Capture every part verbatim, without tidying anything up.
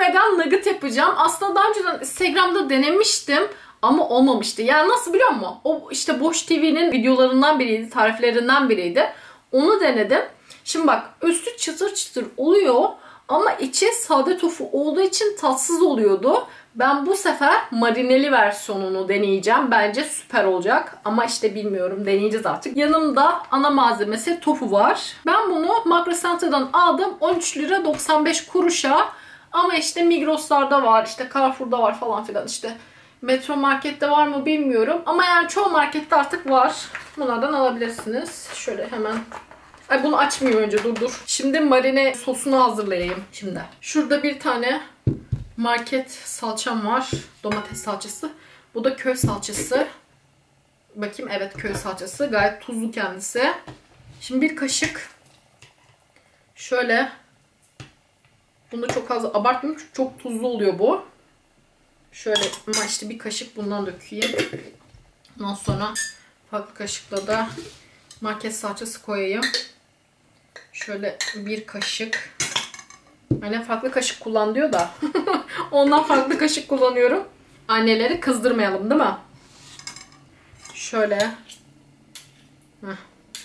vegan nugget yapacağım. Aslında daha önceden Instagram'da denemiştim ama olmamıştı. Yani nasıl biliyor musun? O işte Boş T V'nin videolarından biriydi, tariflerinden biriydi. Onu denedim. Şimdi bak, üstü çıtır çıtır oluyor ama içi sade tofu olduğu için tatsız oluyordu. Ben bu sefer marineli versiyonunu deneyeceğim. Bence süper olacak. Ama işte bilmiyorum. Deneyeceğiz artık. Yanımda ana malzemesi tofu var. Ben bunu Makro Center'dan aldım. on üç lira doksan beş kuruşa. Ama işte Migros'larda var. İşte Carrefour'da var falan filan. İşte Metro Market'te var mı bilmiyorum. Ama yani çoğu markette artık var. Bunlardan alabilirsiniz. Şöyle hemen... Ay bunu açmayayım önce, dur dur. Şimdi marine sosunu hazırlayayım. Şimdi şurada bir tane market salçam var. Domates salçası. Bu da köy salçası. Bakayım, evet köy salçası. Gayet tuzlu kendisi. Şimdi bir kaşık şöyle, bunu çok az abartmıyorum çünkü çok tuzlu oluyor bu. Şöyle ama işte bir kaşık bundan dökeyim. Ondan sonra farklı kaşıkla da market salçası koyayım. Şöyle bir kaşık. Annem farklı kaşık kullan diyor da. Ondan farklı kaşık kullanıyorum. Anneleri kızdırmayalım değil mi? Şöyle. Heh.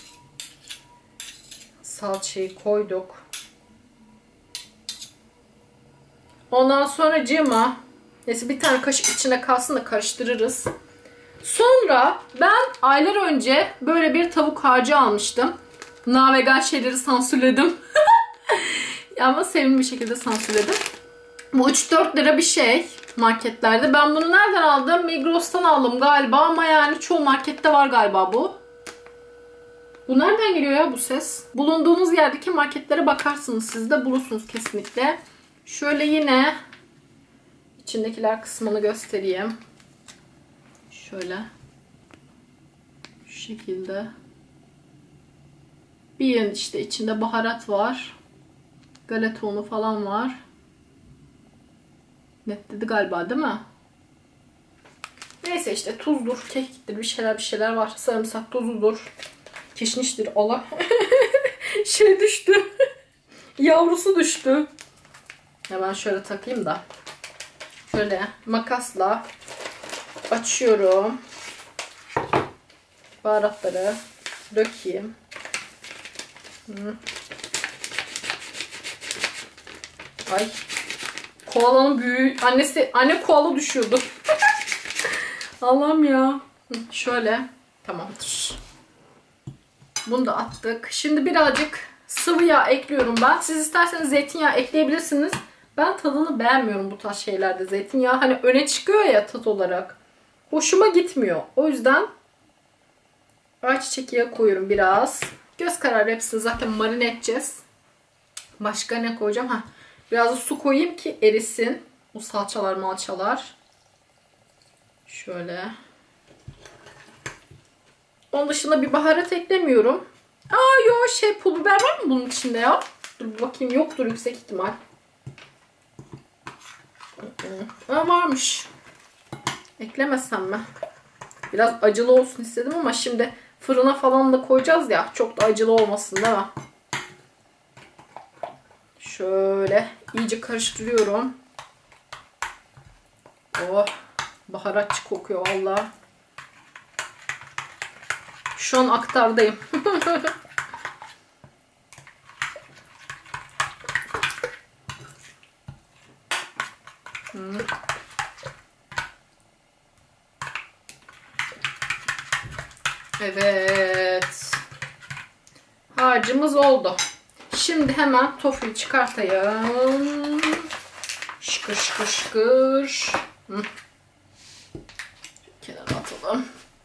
Salçayı koyduk. Ondan sonra cıma. Neyse bir tane kaşık içine kalsın da karıştırırız. Sonra ben aylar önce böyle bir tavuk harcı almıştım. Navegan şeyleri sansürledim. Ama sevimli bir şekilde sansürledim. Bu üç dört lira bir şey marketlerde. Ben bunu nereden aldım? Migros'tan aldım galiba ama yani çoğu markette var galiba bu. Bu nereden geliyor ya bu ses? Bulunduğunuz yerdeki marketlere bakarsınız, siz de bulursunuz kesinlikle. Şöyle yine içindekiler kısmını göstereyim. Şöyle. Şu şekilde. Bir yan işte içinde baharat var. Galeta unu falan var. Net dedi galiba değil mi? Neyse işte tuzdur, kekiktir, bir şeyler bir şeyler var. Sarımsak tozudur. Kişniştir. Allah. Şey düştü. Yavrusu düştü. Hemen şöyle takayım da. Şöyle makasla açıyorum. Baharatları dökeyim. Hı. Ay. Koalanın büyüğü. Annesi, anne koala düşüyordu. Allah'ım ya. Şöyle. Tamamdır. Bunu da attık. Şimdi birazcık sıvı yağ ekliyorum ben. Siz isterseniz zeytinyağı ekleyebilirsiniz. Ben tadını beğenmiyorum bu tarz şeylerde. Zeytinyağı hani öne çıkıyor ya tat olarak. Hoşuma gitmiyor. O yüzden ayçiçek yağı koyuyorum biraz. Göz kararı hepsini zaten marine edeceğiz. Başka ne koyacağım? Ha, biraz da su koyayım ki erisin. O salçalar malçalar. Şöyle. Onun dışında bir baharat eklemiyorum. Aa yo şey pul biber var mı bunun içinde ya? Dur bir bakayım, yoktur yüksek ihtimal. Aa varmış. Eklemesem mi? Biraz acılı olsun istedim ama şimdi fırına falan da koyacağız ya. Çok da acılı olmasın değil mi? Şöyle iyice karıştırıyorum. Oh, baharatçı kokuyor vallahi. Şu an aktardayım. hmm. Evet. Harcımız oldu. Şimdi hemen tofuyu çıkartayım. Şıkır şıkır şıkır. Hı. Kenara atalım.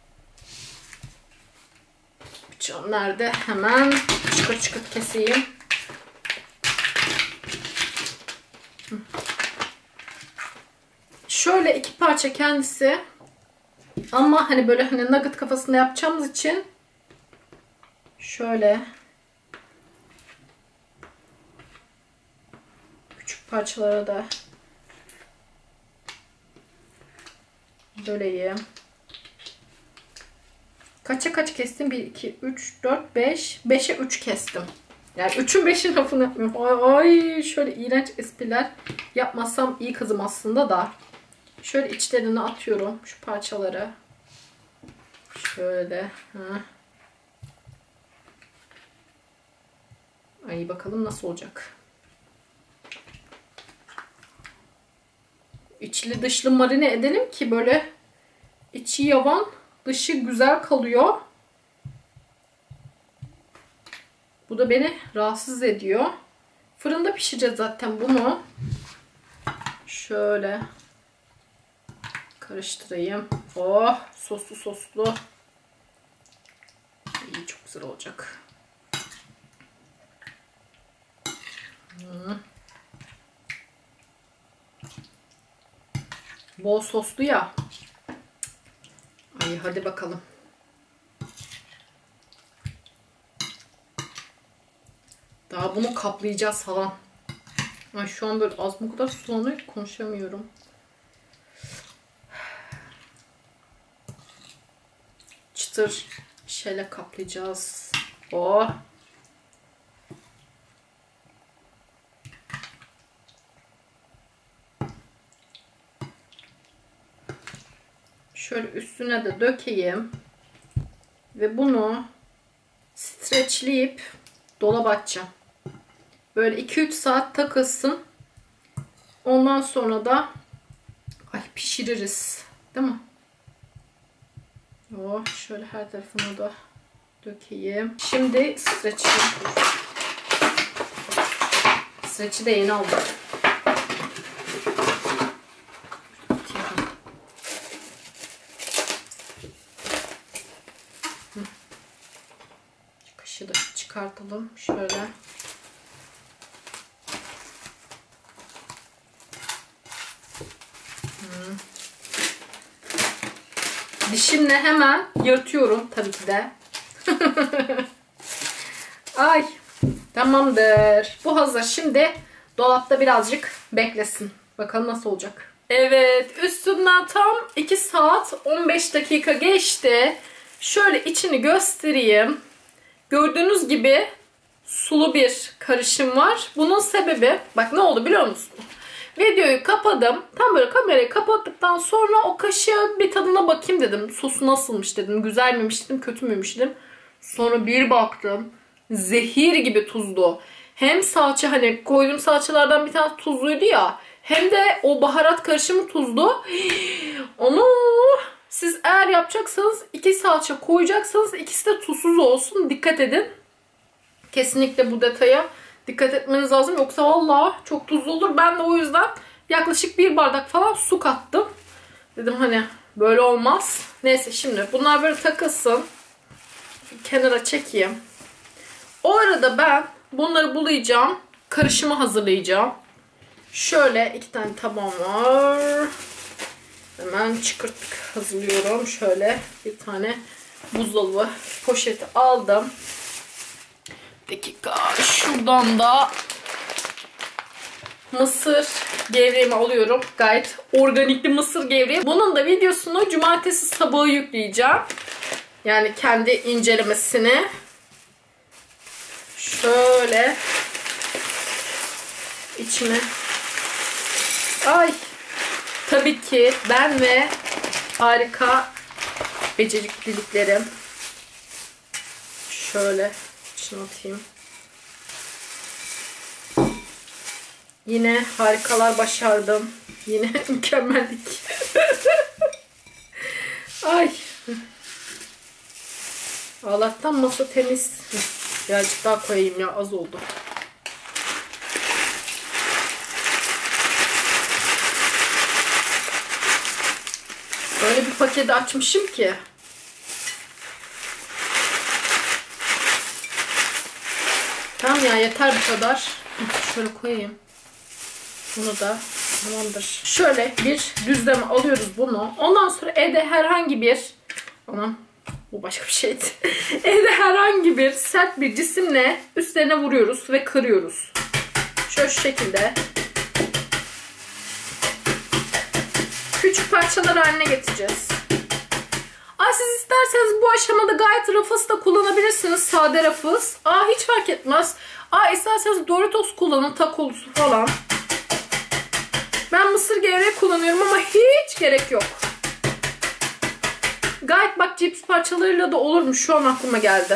Bıçağım nerede? Hemen çıkır çıkır keseyim. Hı. Şöyle iki parça kendisi. Ama hani böyle hani nugget kafasında yapacağımız için şöyle küçük parçalara da böleyim. Kaça kaç kestim? bir, iki, üç, dört, beş. beşe üç kestim. Yani üçün beşin lafını yapmıyorum. Ay şöyle iğrenç espriler yapmazsam iyi kızım aslında da. Şöyle içlerine atıyorum şu parçaları. Şöyle. Ha. Ay bakalım nasıl olacak. İçli dışlı marine edelim ki böyle içi yavan, dışı güzel kalıyor. Bu da beni rahatsız ediyor. Fırında pişireceğiz zaten bunu. Şöyle karıştırayım. Oh, soslu soslu. İyi, çok güzel olacak. Hmm. Bol soslu ya. Ay hadi bakalım. Daha bunu kaplayacağız falan. Ay şu an böyle az bu kadar sulanıyor ki konuşamıyorum. Çıtır şeyle kaplayacağız. Oh. Şöyle üstüne de dökeyim. Ve bunu streçleyip dolaba atacağım. Böyle iki üç saat takılsın. Ondan sonra da ay pişiririz. Değil mi? Oh, şöyle her tarafına da dökeyim. Şimdi streçi. Streçi de yeni aldım. Kaşı da çıkartalım. Şöyle. Hmm. Dişimle hemen yırtıyorum tabii ki de. Ay, tamamdır. Bu hazır. Şimdi dolapta birazcık beklesin. Bakalım nasıl olacak. Evet, üstünden tam iki saat on beş dakika geçti. Şöyle içini göstereyim. Gördüğünüz gibi sulu bir karışım var. Bunun sebebi, bak ne oldu biliyor musun? Videoyu kapadım. Tam böyle kamerayı kapattıktan sonra o kaşığı bir tadına bakayım dedim. Sosu nasılmış dedim. Güzel miymiş dedim. Kötü müymüş dedim. Sonra bir baktım. Zehir gibi tuzlu. Hem salça, hani koyduğum salçalardan bir tane tuzluydu ya. Hem de o baharat karışımı tuzlu. Onu siz eğer yapacaksanız iki salça koyacaksanız ikisi de tuzsuz olsun. Dikkat edin. Kesinlikle bu detaya dikkat etmeniz lazım. Yoksa vallahi çok tuzlu olur. Ben de o yüzden yaklaşık bir bardak falan su kattım. Dedim hani böyle olmaz. Neyse şimdi bunlar böyle takılsın. Kenara çekeyim. O arada ben bunları bulayacağım. Karışımı hazırlayacağım. Şöyle iki tane tabağım var. Hemen çıkırttık hazırlıyorum. Şöyle bir tane buzdolabı poşeti aldım. Dakika. Şuradan da mısır gevreğimi alıyorum. Gayet organikli mısır gevreği. Bunun da videosunu cumartesi sabahı yükleyeceğim. Yani kendi incelemesini. Şöyle içine. Ay. Tabii ki ben ve harika becerikliliklerim. Şöyle içine atayım. Yine harikalar başardım. Yine mükemmellik. Ay. Allah'tan masa temiz. Birazcık daha koyayım ya, az oldu. Öyle bir paketi açmışım ki. Tamam ya, yeter bu kadar. Şöyle koyayım. Bunu da tamamdır. Şöyle bir düzleme alıyoruz bunu. Ondan sonra evde herhangi bir Anam bu başka bir şeydi. Evde herhangi bir sert bir cisimle üstlerine vuruyoruz ve kırıyoruz. Şöyle şu şekilde. Küçük parçalar haline getireceğiz. Aa, siz isterseniz bu aşamada gayet rafız da kullanabilirsiniz. Sade rafız. Aa, hiç fark etmez. Aa, isterseniz Doritos kullanın, takolusu falan. Ben mısır gevreği kullanıyorum ama hiç gerek yok. Gayet bak cips parçalarıyla da olurmuş. Şu an aklıma geldi.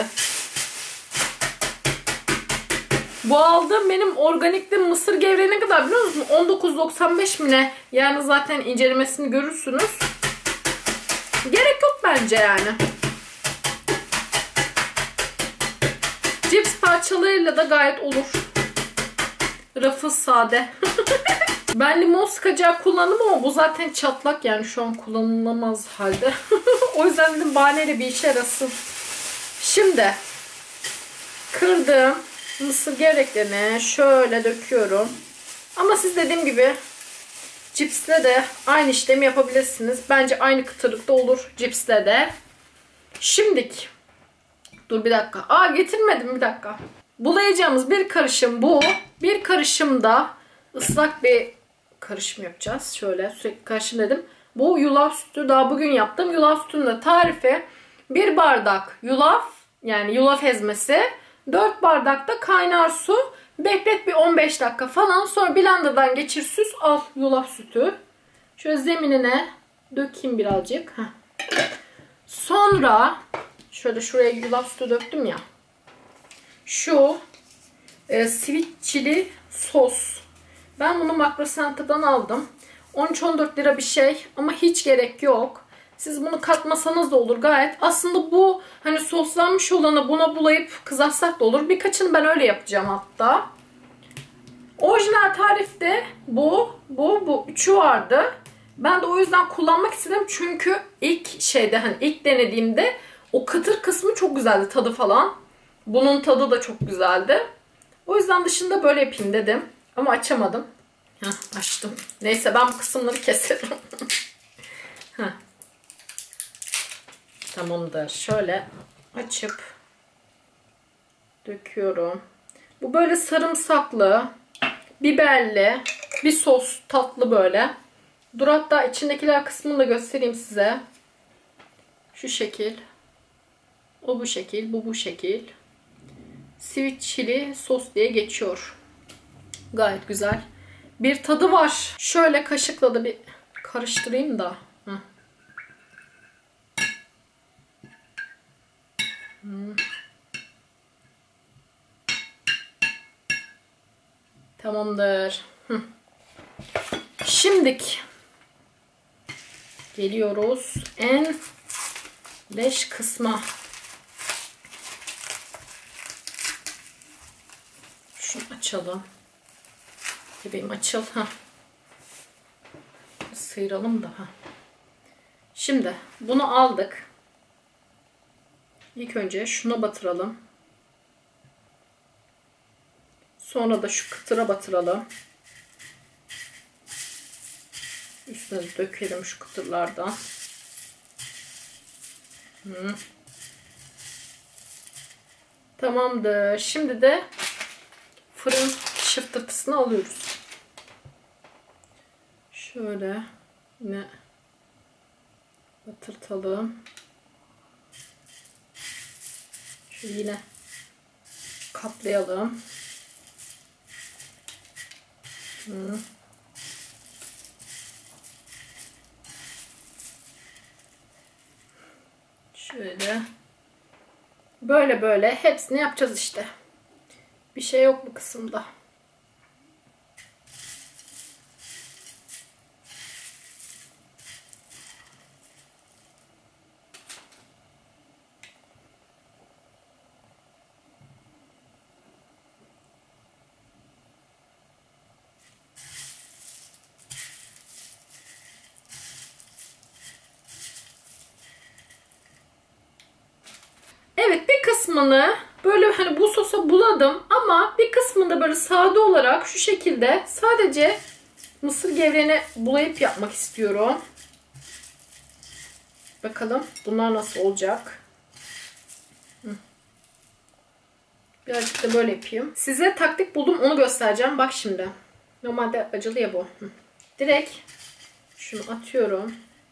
Bu aldığım benim organikli mısır gevreği ne kadar biliyor musun? on dokuz doksan beş mi ne? Yani zaten incelemesini görürsünüz. Gerek yok bence yani. Cips parçalarıyla da gayet olur. Rafı sade. Ben limon sıkacağı kullandım ama bu zaten çatlak, yani şu an kullanılamaz halde. O yüzden dedim bahaneyle bir işe yarasın. Şimdi kırdığım mısır gevreklerini şöyle döküyorum. Ama siz dediğim gibi cipsle de aynı işlemi yapabilirsiniz. Bence aynı kıtırlıkta olur cipsle de. Şimdik. Dur bir dakika. Aa, getirmedim, bir dakika. Bulayacağımız bir karışım bu. Bir karışım da ıslak bir karışım yapacağız. Şöyle sürekli karışım dedim. Bu yulaf sütü, daha bugün yaptım. Yulaf sütünün de tarifi: bir bardak yulaf, yani yulaf ezmesi, dört bardak da kaynar su. Beklet bir on beş dakika falan. Sonra blenderdan geçir, süz, al yulaf sütü. Şöyle zeminine dökeyim birazcık. Heh. Sonra şöyle şuraya yulaf sütü döktüm ya. Şu e, sweet chili sos. Ben bunu Makro Center'dan aldım. on üç on dört lira bir şey ama hiç gerek yok. Siz bunu katmasanız da olur gayet. Aslında bu hani soslanmış olanı buna bulayıp kızartsak da olur. Birkaçını ben öyle yapacağım hatta. Orijinal tarifte bu, bu, bu üçü vardı. Ben de o yüzden kullanmak istedim. Çünkü ilk şeyde, hani ilk denediğimde o kıtır kısmı çok güzeldi, tadı falan. Bunun tadı da çok güzeldi. O yüzden dışında böyle yapayım dedim. Ama açamadım. Heh, açtım. Neyse, ben bu kısımları keserim. Heh. Tamamdır. Şöyle açıp döküyorum. Bu böyle sarımsaklı, biberli bir sos, tatlı böyle. Dur, hatta içindekiler kısmını da göstereyim size. Şu şekil. O bu şekil, bu bu şekil. Sweet chili sos diye geçiyor. Gayet güzel bir tadı var. Şöyle kaşıkla da bir karıştırayım da. Hı. Hmm. Tamamdır. Hı. Şimdik geliyoruz en leş kısma. Şunu açalım. Bebeğim açıl. Ha. Sıyıralım da. Ha. Şimdi bunu aldık. İlk önce şuna batıralım. Sonra da şu kıtıra batıralım. Üstüne dökelim şu kıtırlardan. Hı. Tamamdır. Şimdi de fırın şıftırtısını alıyoruz. Şöyle yine batırtalım. Şöyle yine kaplayalım. Hı. Şöyle böyle böyle hepsini yapacağız işte. Bir şey yok bu kısımda. Evet, bir kısmını böyle hani bu sosa buladım ama bir kısmını böyle sade olarak şu şekilde sadece mısır gevreğine bulayıp yapmak istiyorum. Bakalım bunlar nasıl olacak. Birazcık da böyle yapayım. Size taktik buldum, onu göstereceğim. Bak şimdi. Normalde acılı ya bu. Direkt şunu atıyorum.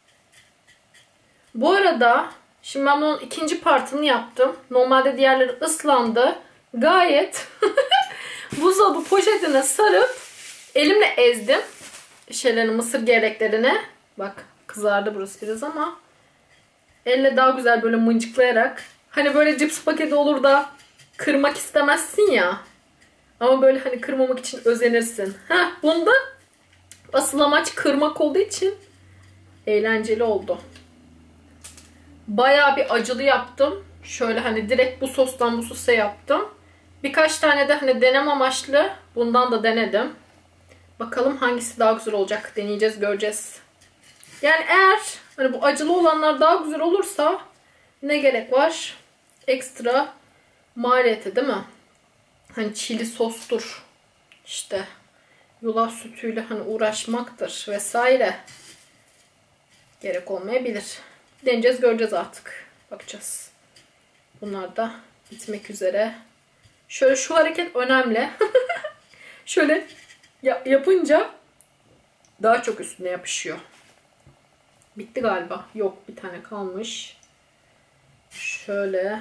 Bu arada şimdi ben bunun ikinci partını yaptım. Normalde diğerleri ıslandı. Gayet buzdolabı poşetine sarıp elimle ezdim. Şeylerini, mısır gevreklerini. Bak kızardı burası biraz ama elle daha güzel böyle mıncıklayarak. Hani böyle cips paketi olur da kırmak istemezsin ya. Ama böyle hani kırmamak için özenirsin. Heh, bunda asıl amaç kırmak olduğu için eğlenceli oldu. Bayağı bir acılı yaptım. Şöyle hani direkt bu sostan bu sosa yaptım. Birkaç tane de hani deneme amaçlı bundan da denedim. Bakalım hangisi daha güzel olacak. Deneyeceğiz, göreceğiz. Yani eğer hani bu acılı olanlar daha güzel olursa ne gerek var? Ekstra maliyeti değil mi? Hani çili sostur. İşte yulaf sütüyle hani uğraşmaktır vesaire. Gerek olmayabilir. Deneyeceğiz, göreceğiz artık. Bakacağız. Bunlar da bitmek üzere. Şöyle şu hareket önemli. Şöyle yapınca daha çok üstüne yapışıyor. Bitti galiba. Yok, bir tane kalmış. Şöyle.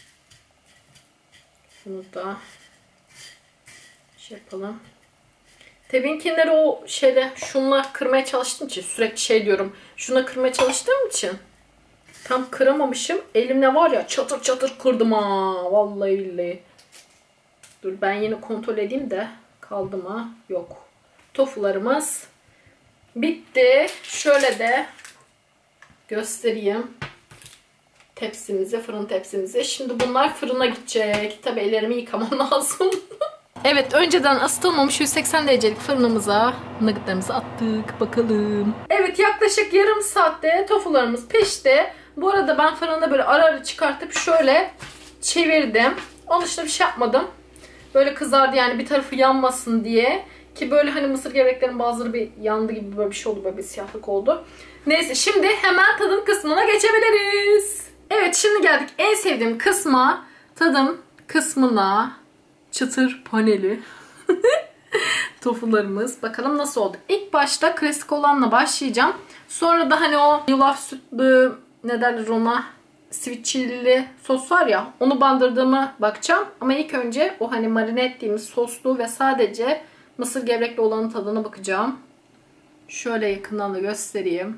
Bunu da şey yapalım. Tebinkinleri o şeyle şunla kırmaya çalıştığım için sürekli şey diyorum. Şuna kırmaya çalıştığım için tam kıramamışım. Elimle var ya çatır çatır kırdım ha. Vallahi billahi. Dur ben yine kontrol edeyim de kaldı mı? Yok. Tofularımız bitti. Şöyle de göstereyim. Tepsimizi, fırın tepsimizi. Şimdi bunlar fırına gidecek. Tabii ellerimi yıkamam lazım. Evet, önceden ısıtılmamış yüz seksen derecelik fırınımıza nuggetlarımızı attık. Bakalım. Evet, yaklaşık yarım saatte tofularımız pişti. Bu arada ben fırında böyle ara ara çıkartıp şöyle çevirdim. Onun dışında bir şey yapmadım. Böyle kızardı yani, bir tarafı yanmasın diye. Ki böyle hani mısır gevreklerin bazıları bir yandı gibi böyle bir şey oldu. Böyle bir siyahlık oldu. Neyse, şimdi hemen tadım kısmına geçebiliriz. Evet, şimdi geldik en sevdiğim kısma. Tadım kısmına. Çıtır paneli. Tofularımız. Bakalım nasıl oldu. İlk başta klasik olanla başlayacağım. Sonra da hani o yulaf sütlü, ne derler ona, sweet chili sos var ya, onu bandırdığımı bakacağım. Ama ilk önce o hani marine ettiğimiz soslu ve sadece mısır gevrekli olanın tadına bakacağım. Şöyle yakından da göstereyim.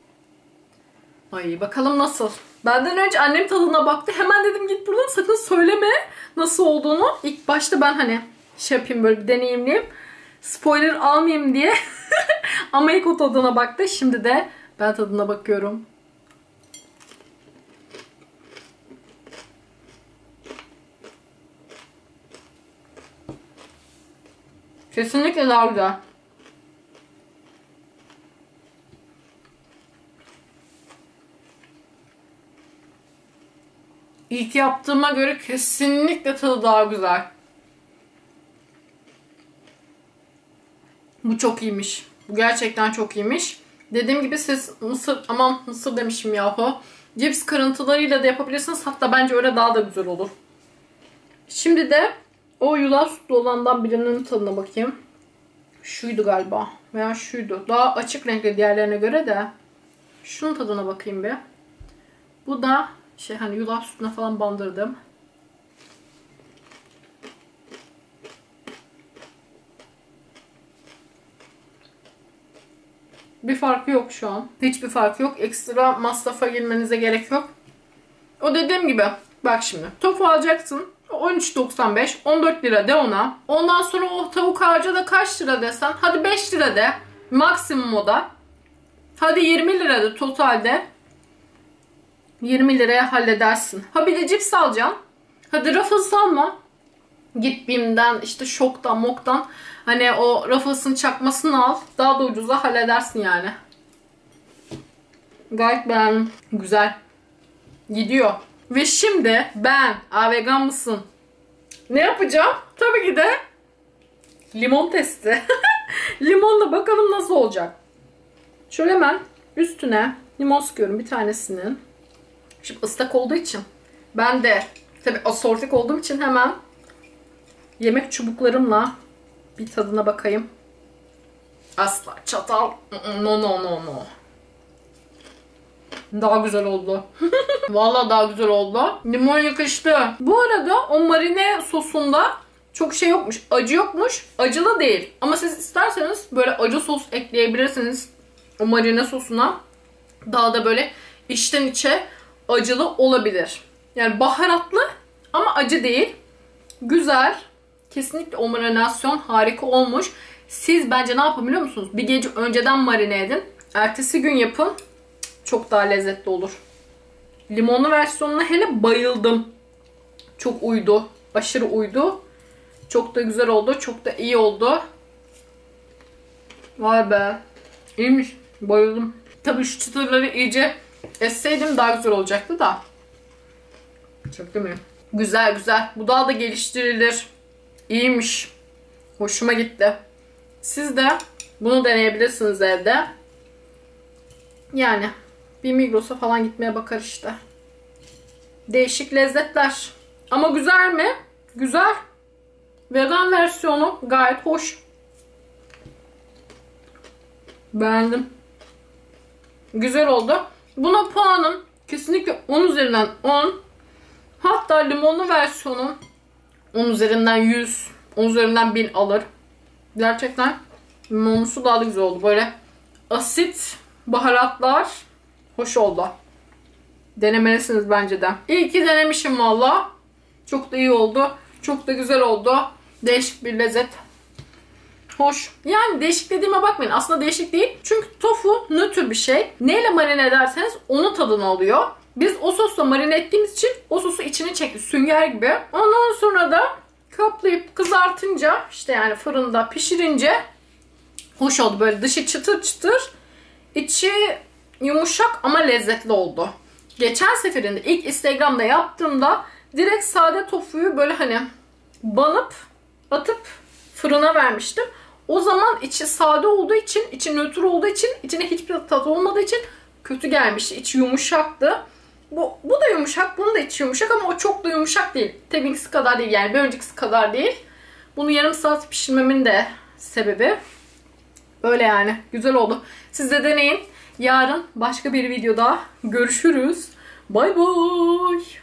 Ay bakalım nasıl. Benden önce annem tadına baktı. Hemen dedim git buradan, sakın söyleme nasıl olduğunu. İlk başta ben hani şey yapayım, böyle bir deneyimleyeyim. Spoiler almayayım diye. Ama ilk o tadına baktı. Şimdi de ben tadına bakıyorum. Kesinlikle daha güzel. İlk yaptığıma göre kesinlikle tadı daha güzel. Bu çok iyiymiş. Bu gerçekten çok iyiymiş. Dediğim gibi siz mısır, aman mısır demişim yahu. Cips kırıntılarıyla da yapabilirsiniz. Hatta bence öyle daha da güzel olur. Şimdi de o yulaf sütlü olandan birinin tadına bakayım. Şuydu galiba. Veya şuydu. Daha açık renkli diğerlerine göre de. Şunun tadına bakayım bir. Bu da şey hani yulaf sütüne falan bandırdım. Bir farkı yok şu an. Hiçbir farkı yok. Ekstra masrafa girmenize gerek yok. O dediğim gibi. Bak şimdi. Tofu alacaksın. on üç doksan beş. on dört lira de ona. Ondan sonra o tavuk harca da kaç lira desen. Hadi beş lira de. Maksimum o da. Hadi yirmi lira de totalde. yirmi liraya halledersin. Ha bir de cips alacaksın. Hadi Ruffles alma. Git Bim'den işte Şok'tan Mok'tan hani o Ruffles'ın çakmasını al. Daha da ucuza halledersin yani. Gayet ben güzel. Gidiyor. Ve şimdi ben, aa vegan mısın? Ne yapacağım? Tabii ki de limon testi. Limonla bakalım nasıl olacak. Şöyle hemen üstüne limon sıkıyorum bir tanesinin. Şimdi ıslak olduğu için ben de tabii asortik olduğum için hemen yemek çubuklarımla bir tadına bakayım. Asla çatal. No no no no. Daha güzel oldu. Vallahi daha güzel oldu. Limon yakıştı. Bu arada o marine sosunda çok şey yokmuş. Acı yokmuş. Acılı değil. Ama siz isterseniz böyle acı sos ekleyebilirsiniz o marine sosuna. Daha da böyle içten içe acılı olabilir. Yani baharatlı ama acı değil. Güzel. Kesinlikle o marinasyon harika olmuş. Siz bence ne yapın biliyor musunuz? Bir gece önceden marine edin. Ertesi gün yapın. Çok daha lezzetli olur. Limonlu versiyonuna hele bayıldım. Çok uydu. Aşırı uydu. Çok da güzel oldu. Çok da iyi oldu. Vay be. İyiymiş. Bayıldım. Tabii şu çıtırları iyice esseydim daha güzel olacaktı da. Çok değil mi? Güzel güzel. Bu daha da geliştirilir. İyiymiş. Hoşuma gitti. Siz de bunu deneyebilirsiniz evde. Yani bir Migros'a falan gitmeye bakar işte. Değişik lezzetler. Ama güzel mi? Güzel. Vegan versiyonu gayet hoş. Beğendim. Güzel oldu. Buna puanım kesinlikle on üzerinden on. Hatta limonlu versiyonu on üzerinden yüz. on üzerinden bin alır. Gerçekten limonlusu daha da güzel oldu. Böyle asit baharatlar hoş oldu. Denemelisiniz bence de. İyi ki denemişim valla. Çok da iyi oldu. Çok da güzel oldu. Değişik bir lezzet. Hoş. Yani değişik dediğime bakmayın. Aslında değişik değil. Çünkü tofu nötr bir şey. Neyle marine ederseniz onun tadını alıyor. Biz o sosla marine ettiğimiz için o sosu içine çekti. Sünger gibi. Ondan sonra da kaplayıp kızartınca işte yani fırında pişirince hoş oldu. Böyle dışı çıtır çıtır. İçi yumuşak ama lezzetli oldu. Geçen seferinde ilk Instagram'da yaptığımda direkt sade tofuyu böyle hani banıp atıp fırına vermiştim. O zaman içi sade olduğu için, içi nötr olduğu için, içine hiçbir tat olmadığı için kötü gelmişti. İçi yumuşaktı. Bu, bu da yumuşak, bunun da içi yumuşak ama o çok da yumuşak değil. Tabinkisi kadar değil yani bir öncekisi kadar değil. Bunu yarım saat pişirmemin de sebebi böyle yani. Güzel oldu. Siz de deneyin. Yarın başka bir videoda görüşürüz. Bay bay.